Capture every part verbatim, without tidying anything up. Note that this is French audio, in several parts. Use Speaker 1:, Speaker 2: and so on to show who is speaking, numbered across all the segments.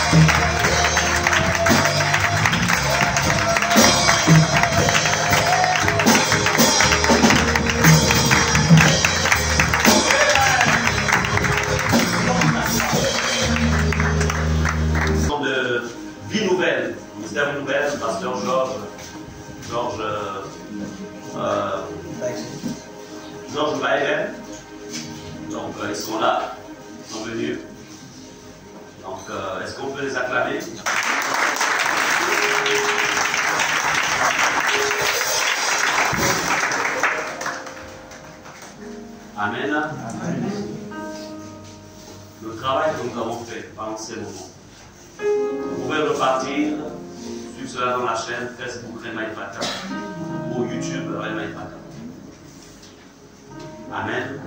Speaker 1: Pasteur Georges, Georges, euh, Georges Baël. Donc euh, ils sont là, ils sont venus. Donc euh, est-ce qu'on peut les acclamer? Amen. Amen. Le travail que nous avons fait pendant ces moments, vous pouvez repartir. Cela dans la chaîne Facebook Rema Ephrata ou YouTube Rema Ephrata. Amen.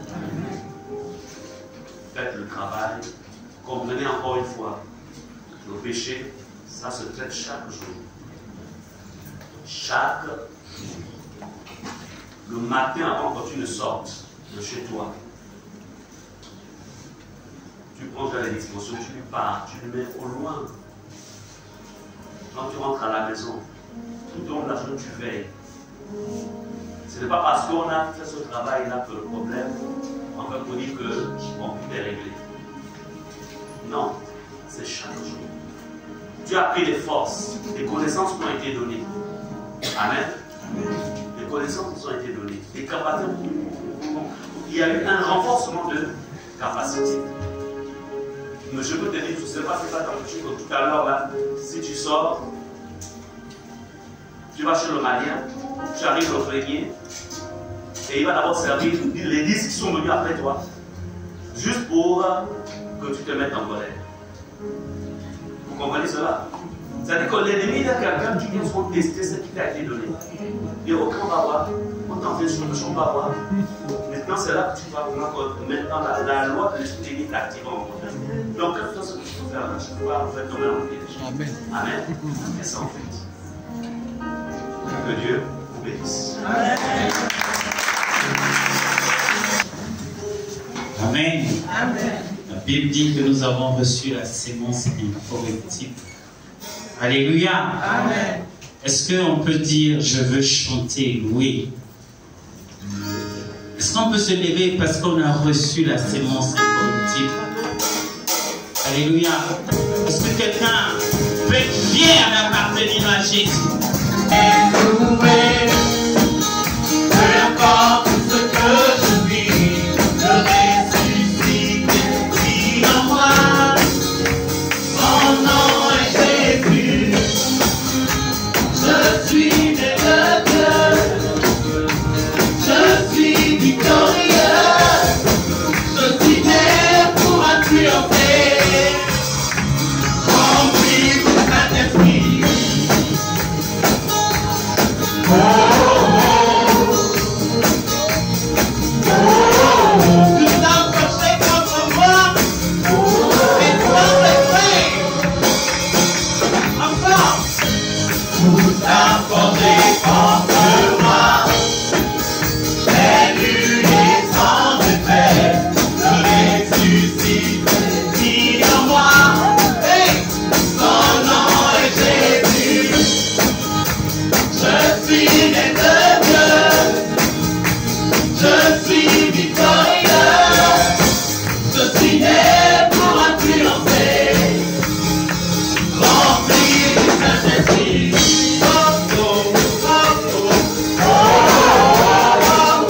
Speaker 1: Faites le travail. Comprenez encore une fois, le péché, ça se traite chaque jour. Chaque jour. Le matin avant que tu ne sortes de chez toi, tu prends ta disposition, tu lui pars, tu le mets au loin. Quand tu rentres à la maison, tout au long de la journée, tu veilles. Ce n'est pas parce qu'on a fait ce travail-là que le problème, en fait, on dit que bon, tout est réglé. Non, c'est chaque jour. Tu as pris des forces, des connaissances qui ont été données. Amen. Des connaissances qui ont été données. Des capacités. Il y a eu un renforcement de capacité. Mais je peux te dire, je ne sais pas si c'est pas comme tout à l'heure là, si tu sors, tu vas chez le malien, tu arrives au grenier, et il va d'abord servir les dix qui sont venus après toi, juste pour que tu te mettes en colère. Vous comprenez cela? C'est-à-dire que l'ennemi, il y a quelqu'un qui vient se tester ce qui t'a été donné. Et aucun va voir, on t'en fait sur le champ, on va voir. Maintenant, c'est là que tu vas voir que maintenant la, la loi de l'esprit est active en toi. Donc, quelque chose que tu peux faire, tu vas en fait tomber en piège. Amen. Amen. Et ça en fait. Que Dieu vous bénisse. Amen.
Speaker 2: Amen. Amen. La Bible dit que nous avons reçu la sémence incorruptible. Alléluia. Amen. Est-ce qu'on peut dire je veux chanter, louer? Est-ce qu'on peut se lever parce qu'on a reçu la sémence incorruptible? Alléluia. Est-ce que quelqu'un peut être fier d'appartenir à Jésus? Et louer, peu importe ce que je vis, je ressuscite qui en moi. Son nom est Jésus. Je suis né de Dieu. Je suis victorieux. Je suis né pour triompher. Rempli du Saint-Esprit. Oh, oh, oh, oh. Tout approché contre moi. Et toi, les frères. Encore. Tout approché contre moi. C'est l'unique sang de paix. Je ressuscite qui en moi. Hey, son nom est Jésus. Je suis né de Dieu. Je suis victorieux. Je suis né pour un triompher. Rempli du Saint-Esprit. Oh, oh, oh, oh, oh,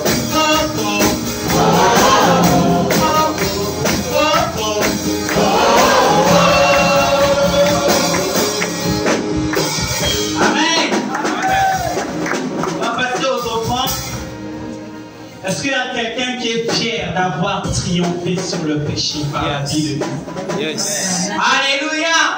Speaker 2: Amen. On va passer aux offrandes. Est-ce qu'il y a quelqu'un qui est fier d'avoir triomphé sur le péché par la vie de Dieu?
Speaker 3: Yes.
Speaker 2: Alléluia.